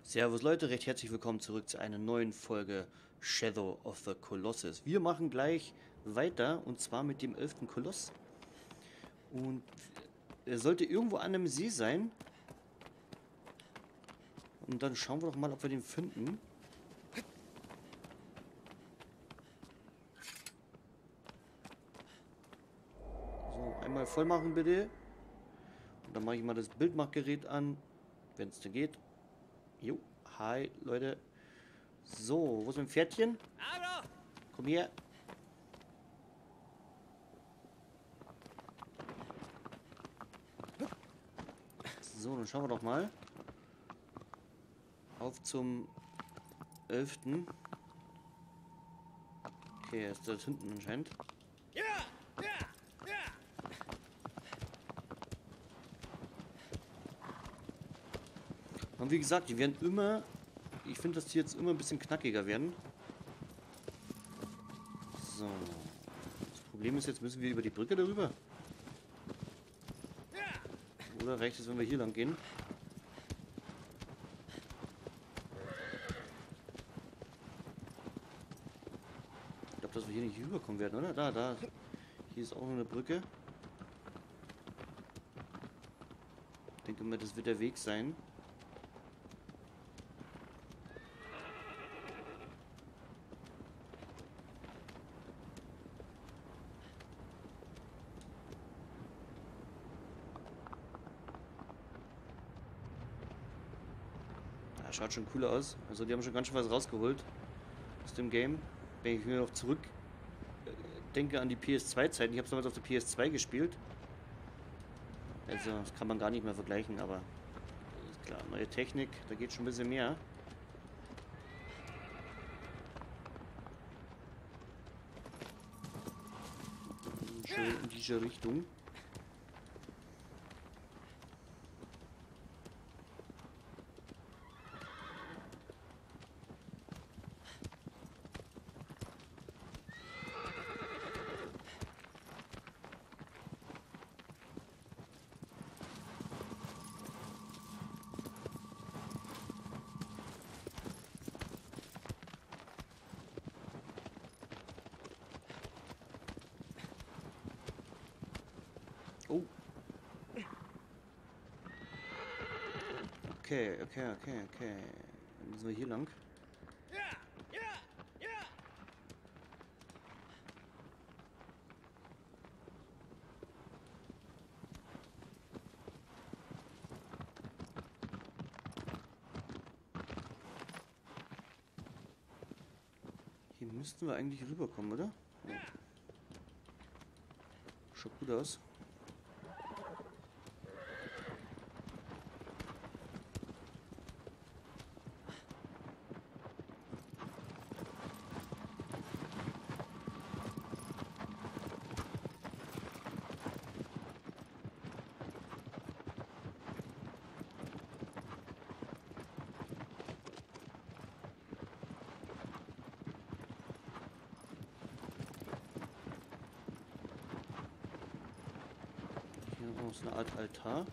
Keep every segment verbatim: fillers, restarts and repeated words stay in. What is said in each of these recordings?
Servus Leute, recht herzlich willkommen zurück zu einer neuen Folge Shadow of the Colossus. Wir machen gleich weiter und zwar mit dem elften Koloss. Und er sollte irgendwo an einem See sein. Und dann schauen wir doch mal, ob wir den finden. So, einmal voll machen bitte. Und dann mache ich mal das Bildmachgerät an, wenn es denn geht. Jo, hi Leute. So, wo ist mein Pferdchen? Hallo! Komm her. So, dann schauen wir doch mal. Auf zum elften. Okay, er ist da hinten anscheinend. Ja! Ja! Ja! Und wie gesagt, die werden immer... Ich finde, dass die jetzt immer ein bisschen knackiger werden. So. Das Problem ist, jetzt müssen wir über die Brücke darüber. Oder reicht es, wenn wir hier lang gehen? Ich glaube, dass wir hier nicht rüberkommen werden, oder? Da, da. Hier ist auch noch eine Brücke. Ich denke mal, das wird der Weg sein. Ja, schaut schon cooler aus. Also die haben schon ganz schön was rausgeholt aus dem Game. Wenn ich mir noch zurück äh, denke an die P S zwei Zeiten. Ich habe es damals auf der P S zwei gespielt. Also das kann man gar nicht mehr vergleichen, aber ist klar, neue Technik, da geht schon ein bisschen mehr. Schön in diese Richtung. Oh. Okay, okay, okay, okay. Dann müssen wir hier lang. Ja! Ja! Ja! Hier müssten wir eigentlich rüberkommen, oder? Ja. Schaut gut aus. Hier ist eine Art Altar.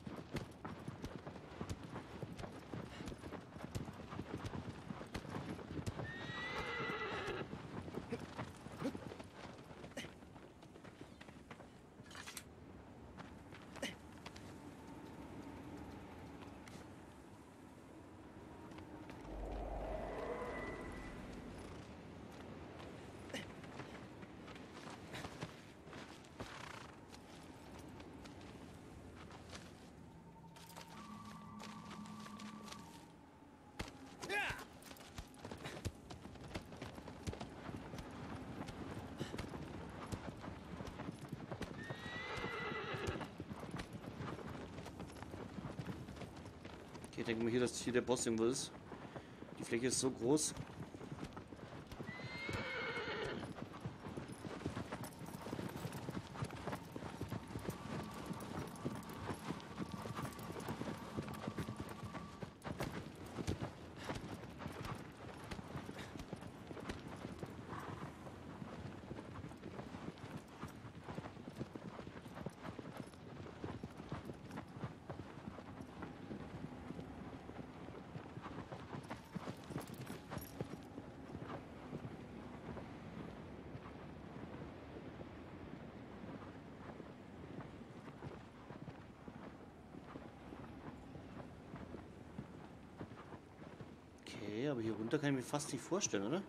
Ja! Okay, ich denke mal hier, dass hier der Boss irgendwo ist. Die Fläche ist so groß. Okay, aber hier runter kann ich mir fast nicht vorstellen, oder?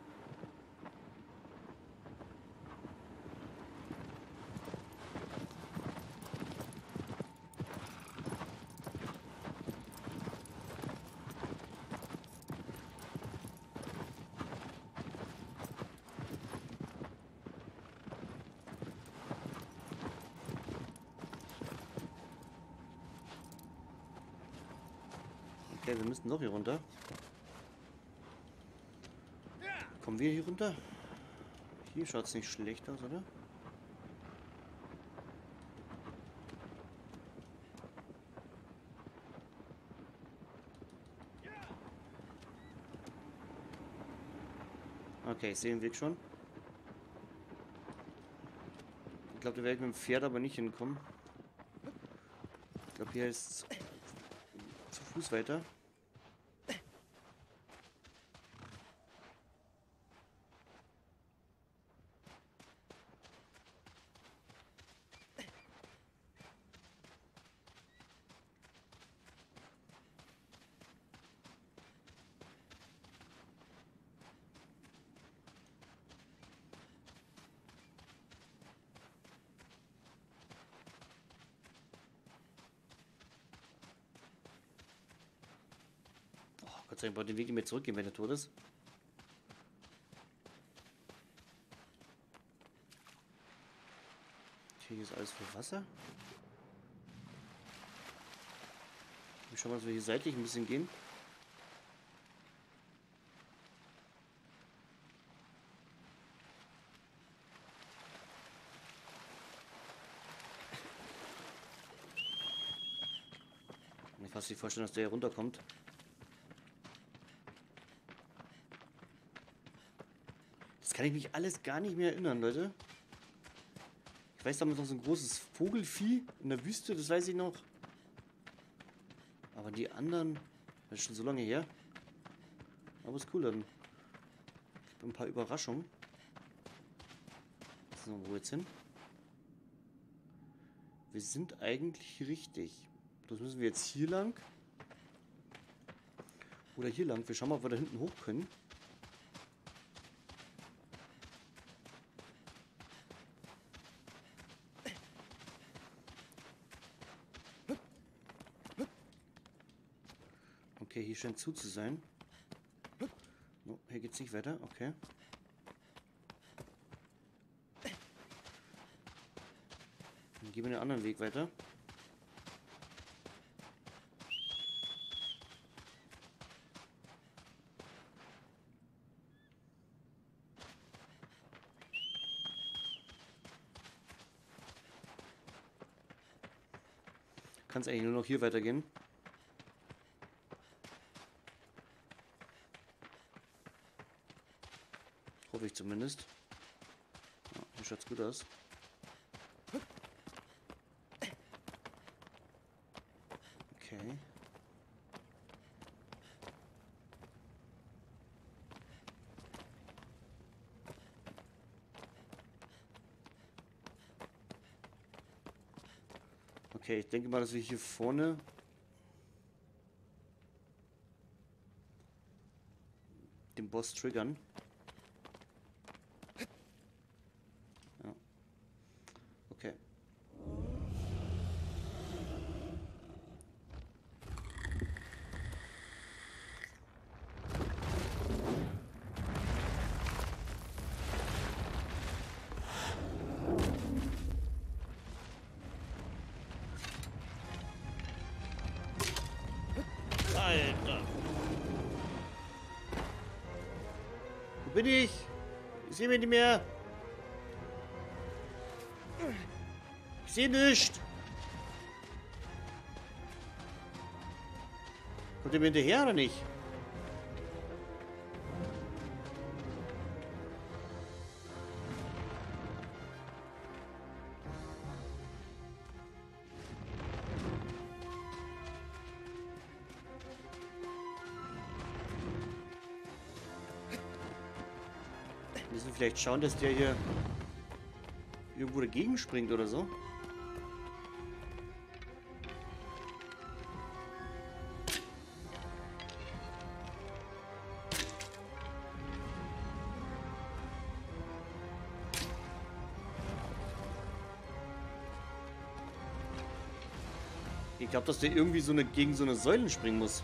Okay, wir müssen doch hier runter. Kommen wir hier runter? Hier schaut es nicht schlecht aus, oder? Okay, ich sehe den Weg schon. Ich glaube, da werde ich mit dem Pferd aber nicht hinkommen. Ich glaube, hier ist zu Fuß weiter. Gott sei Dank braucht den Weg nicht mehr zurückgehen, wenn er tot ist. Hier ist alles voll Wasser. Wir schauen mal, dass wir hier seitlich ein bisschen gehen. Ich kann mir vorstellen, dass der hier runterkommt. Das kann ich mich alles gar nicht mehr erinnern, Leute. Ich weiß damals noch so ein großes Vogelvieh in der Wüste, das weiß ich noch. Aber die anderen, das ist schon so lange her. Aber ist cool dann. Ein paar Überraschungen. So, wo jetzt hin? Wir sind eigentlich richtig. Das müssen wir jetzt hier lang. Oder hier lang. Wir schauen mal, ob wir da hinten hoch können. Okay, hier scheint zu zu sein. No, hier geht's nicht weiter. Okay. Dann gehen wir den anderen Weg weiter. Kann es eigentlich nur noch hier weitergehen. Hoffe ich zumindest. Ja, hier schaut's gut aus. Okay. Okay, ich denke mal, dass wir hier vorne den Boss triggern. Ja. Okay. Alter. Wo bin ich? Ich sehe mich nicht mehr. Ich sehe nichts. Kommt ihr mir hinterher oder nicht? Wir müssen vielleicht schauen, dass der hier irgendwo dagegen springt oder so. Ich glaube, dass der irgendwie so eine gegen so eine Säulen springen muss.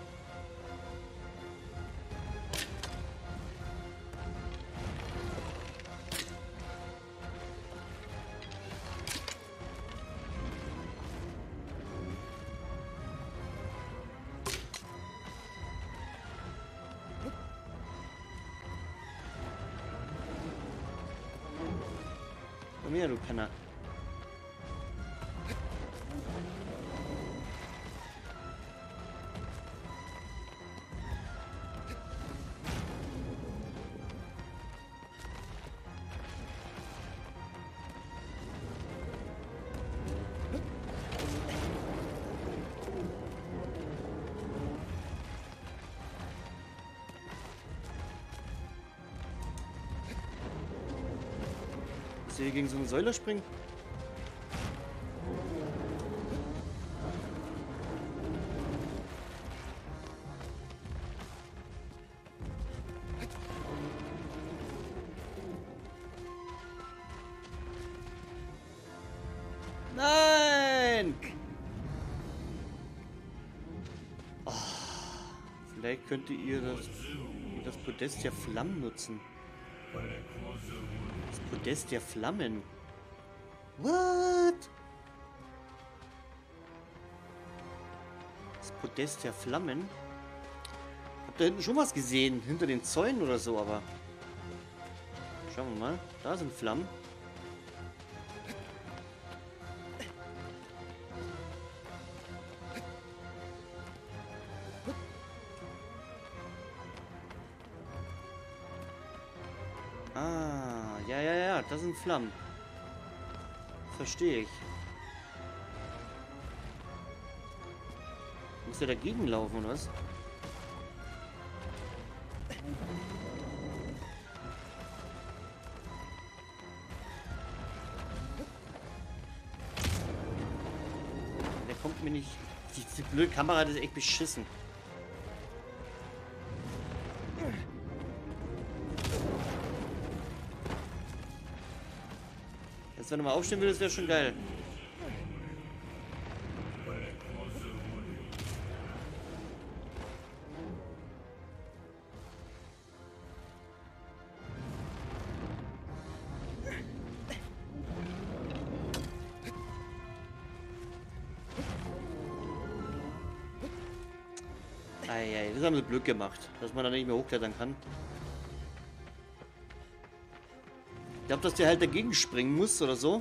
Komm her, du Penner. Dass der hier gegen so eine Säule springt? Nein! Oh, vielleicht könnt ihr das, das Podest der Flammen nutzen. Das Podest der Flammen. What? Das Podest der Flammen? Hab da hinten schon was gesehen, hinter den Zäunen oder so, aber... Schauen wir mal. Da sind Flammen. Ah, ja, ja, ja, das sind Flammen. Verstehe ich. Muss der dagegen laufen, oder was? Der kommt mir nicht... Die, die blöde Kamera ist echt beschissen. Jetzt, wenn er mal aufstehen will, das wäre schon geil. Eieiei, das haben sie blöd gemacht, dass man da nicht mehr hochklettern kann. Ich glaube, dass der halt dagegen springen muss oder so.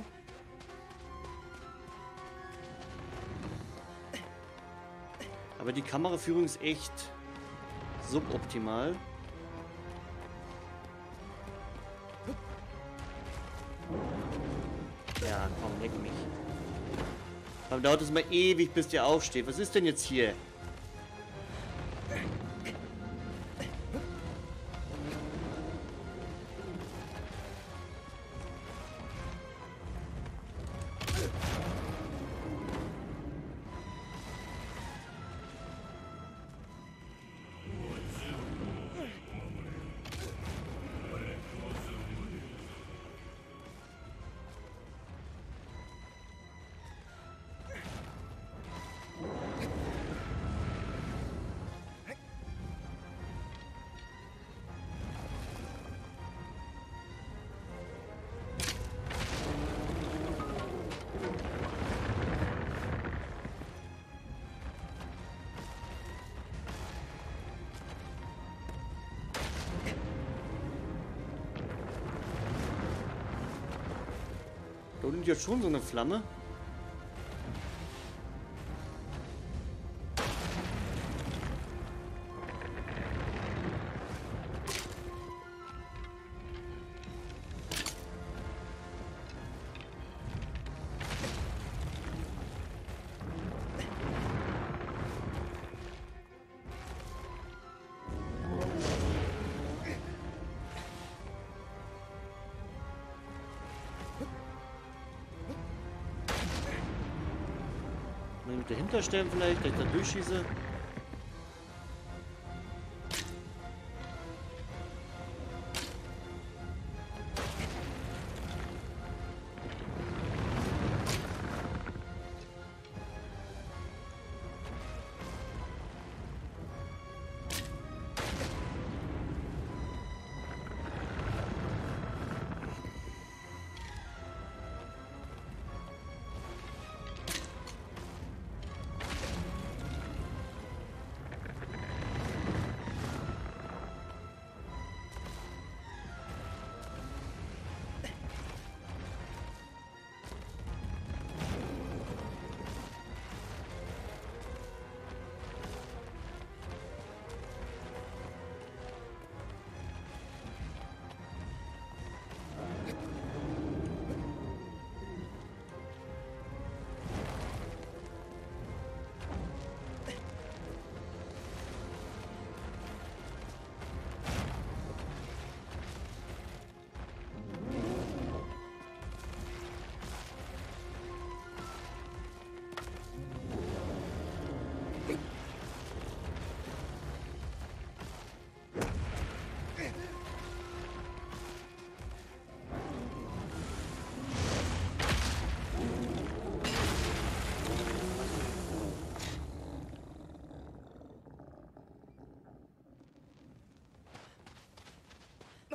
Aber die Kameraführung ist echt suboptimal. Ja, komm, leck mich. Dann dauert es mal ewig, bis der aufsteht. Was ist denn jetzt hier? Da unten jetzt schon so eine Flamme. Mit dahinter stellen vielleicht, dass ich da durchschieße.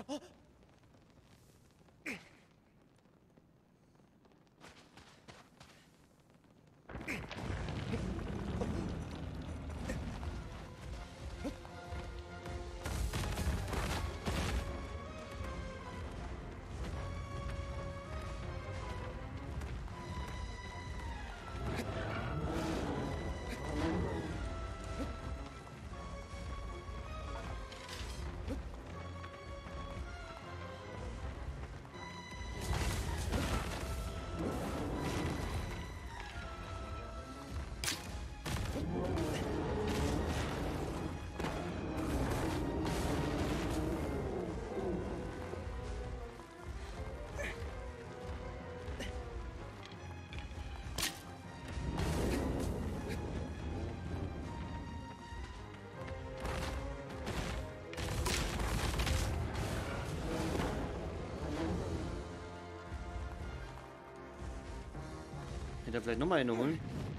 Hätte er vielleicht nochmal eine holen?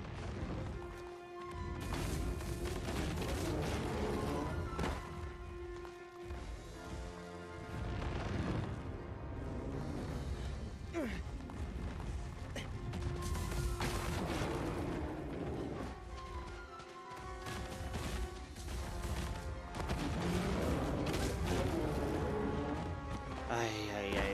Eieiei.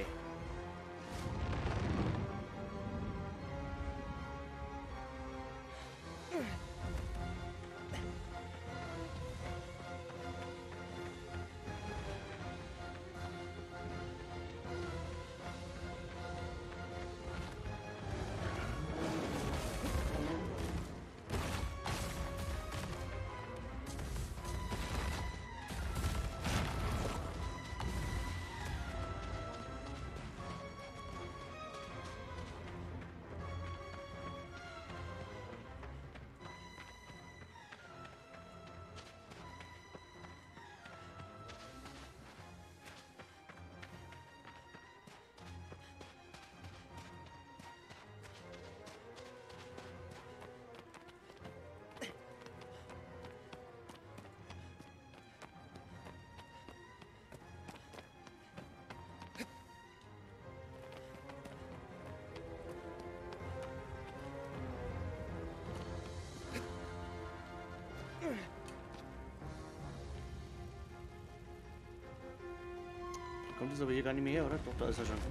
Kommt es aber hier gar nicht mehr her, oder? Doch, da ist er schon.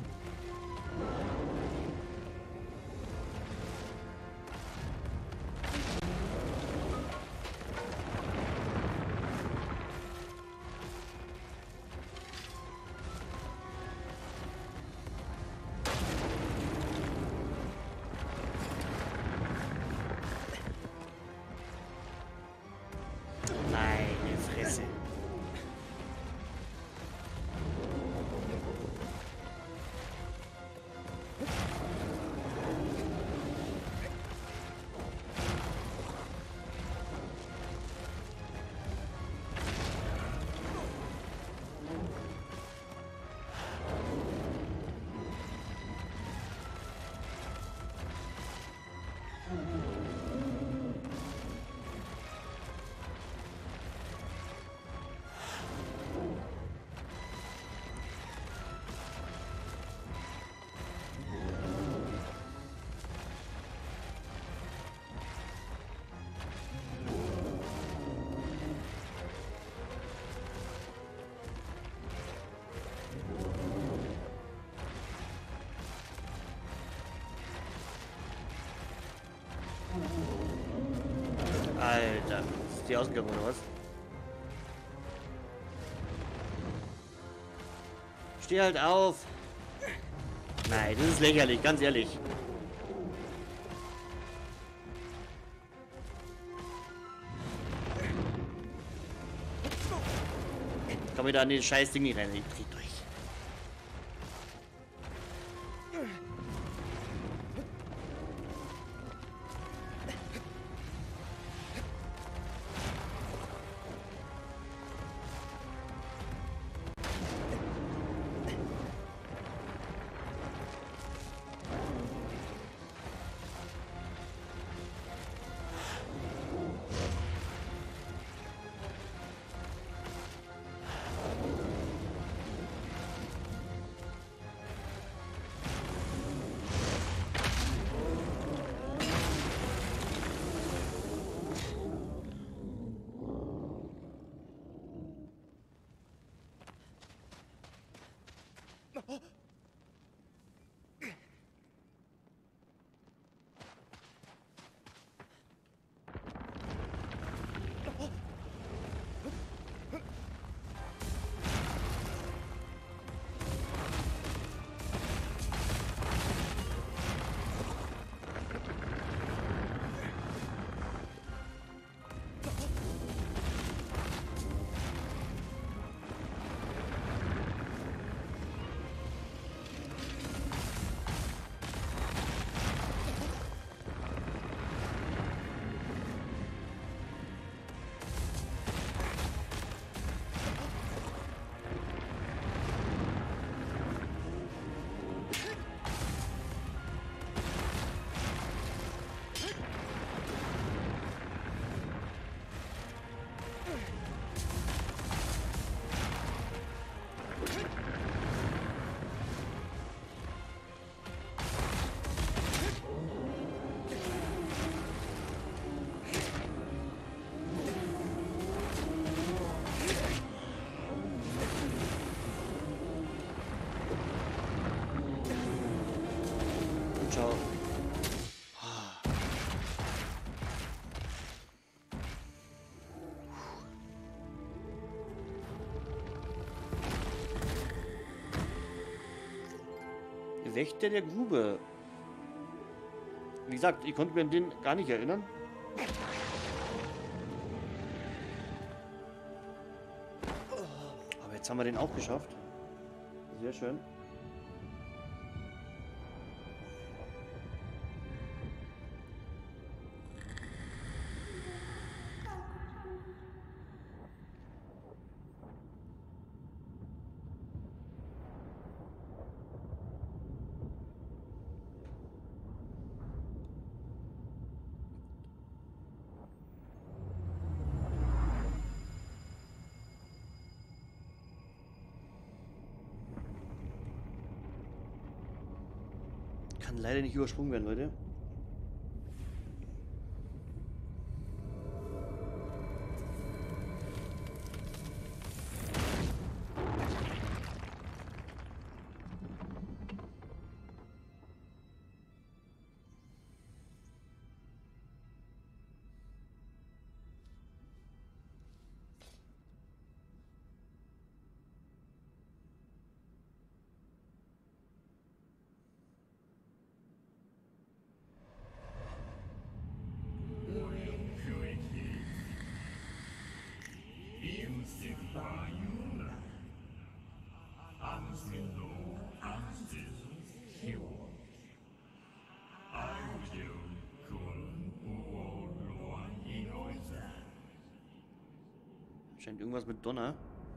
Meine Fresse. Alter, ist die ausgegangen oder was? Steh halt auf! Nein, das ist lächerlich, ganz ehrlich. Komm wieder an den scheiß Ding nicht rein, ich dreh durch. Wächter der Grube. Wie gesagt, ich konnte mir an den gar nicht erinnern. Aber jetzt haben wir den auch geschafft. Sehr schön. Kann leider nicht übersprungen werden, Leute. Scheint irgendwas mit Donner.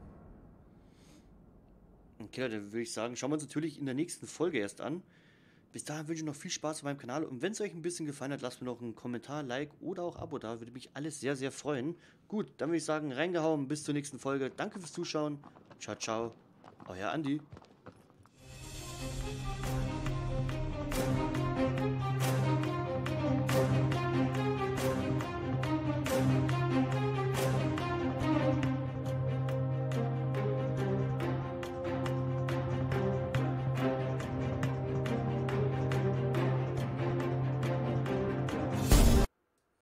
Okay, dann würde ich sagen, schauen wir uns natürlich in der nächsten Folge erst an. Bis dahin wünsche ich noch viel Spaß auf meinem Kanal. Und wenn es euch ein bisschen gefallen hat, lasst mir noch einen Kommentar, Like oder auch Abo da. Würde mich alles sehr, sehr freuen. Gut, dann würde ich sagen, reingehauen. Bis zur nächsten Folge. Danke fürs Zuschauen. Ciao, ciao. Euer Andi.